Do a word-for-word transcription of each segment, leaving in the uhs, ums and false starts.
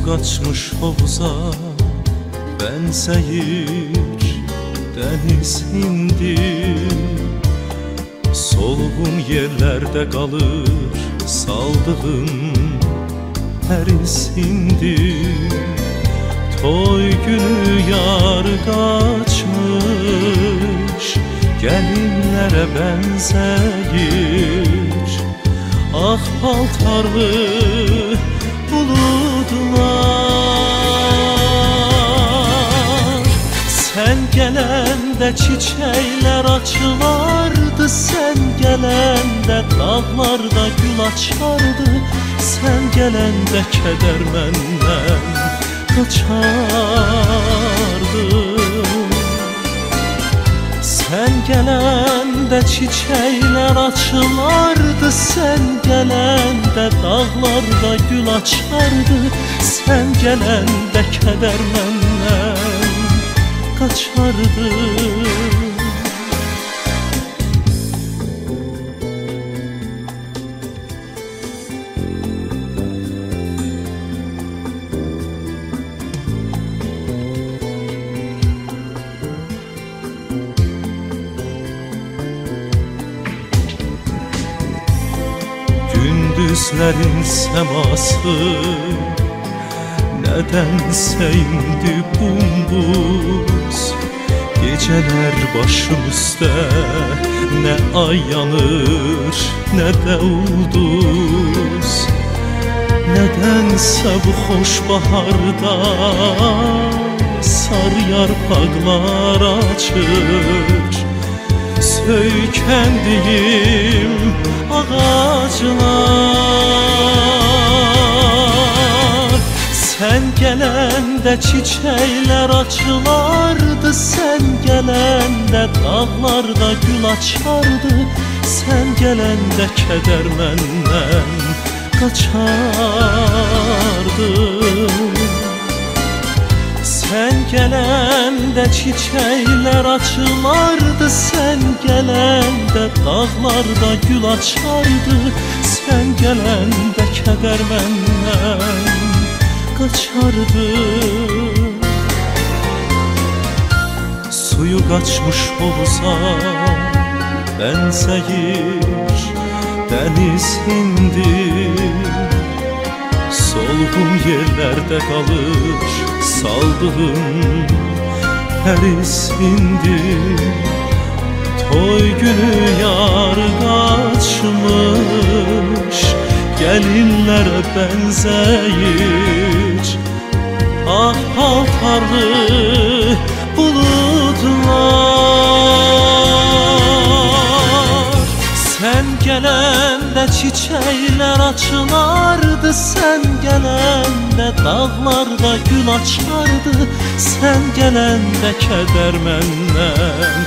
kaçmış havuza benzeyir deniz indi. Solğun yerlerde kalır saldığım her isindi. Toy günü yar kaçmış gelinlere benzeyir. Ah paltarlı buludlar, sen gelende çiçekler açılardı. Sen gelende dağlarda gül açardı. Sen gelende keder menden kaçardı. Sen gelende çiçekler açılardı. Sen gelende dağlarda gül açardı. Sen gelende keder menden kaçardı. Gündüzlerin seması nedense indi bumbuz. Geceler başımızda ne ay yanır ne de ulduz. Nedense bu hoş baharda sar yarpaklar açır. Söykəndiğim ağaclar, sen gelende çiçekler açılardı. Sen gelende dağlarda gül açardı. Sen gelende keder menden kaçardı. Sen gelende çiçekler açılardı. Sen gelende dağlarda gül açardı. Sen gelende keder menden kaçardı. Suyu kaçmış havuza benzeyir deniz indi. Solğun yerlerde kalır saldığım her isindi. Toy günü yar kaçmış gelinlere benzeyir. Ah paltarlı bulutlar, sen gelende çiçekler açılardı. Sen gelende dağlarda gül açardı. Sen gelende keder menden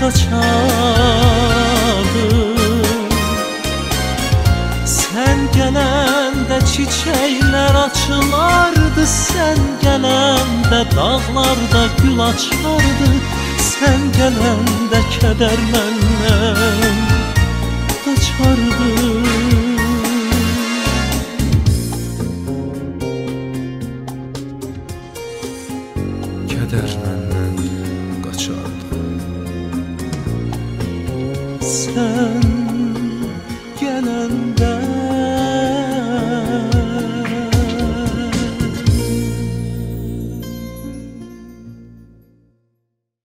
kaçardı. Sen gelende çiçekler açılardı. Sen gelende dağlarda gül açardı. Sen gelende keder menden kaçardı. Keder menden kaçardı. Sen